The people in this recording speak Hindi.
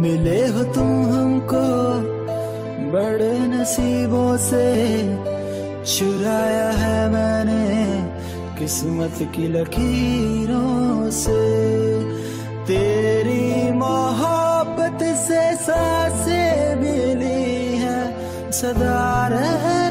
मिले हो तुम हमको बड़े नसीबों से, चुराया है मैंने किस्मत की लकीरों से। तेरी मोहब्बत से सांसें मिली है, सदा रहे